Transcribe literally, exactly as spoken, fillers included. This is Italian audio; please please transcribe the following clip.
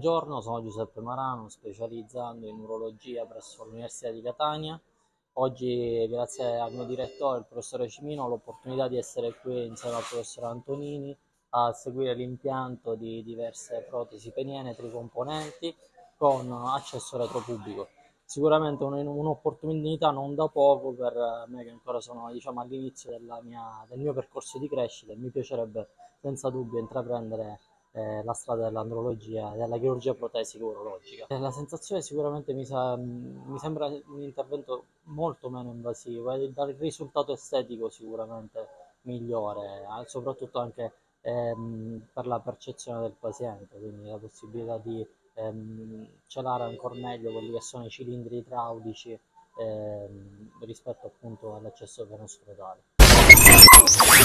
Buongiorno, sono Giuseppe Marano, specializzando in urologia presso l'Università di Catania. Oggi, grazie al mio direttore, il professore Cimino, ho l'opportunità di essere qui insieme al professore Antonini a seguire l'impianto di diverse protesi peniene tricomponenti con accesso retropubblico. Sicuramente un- un'opportunità non da poco per me che ancora sono, diciamo, all'inizio della mia- del mio percorso di crescita e mi piacerebbe senza dubbio intraprendere eh, la strada dell'andrologia e della chirurgia protesica urologica. Eh, La sensazione sicuramente mi, sa- mi sembra un intervento molto meno invasivo e dal risultato estetico sicuramente migliore, eh, soprattutto anche ehm, per la percezione del paziente, quindi la possibilità di ehm, celare ancora meglio quelli che sono i cilindri idraulici ehm, rispetto appunto all'eccesso venoso totale.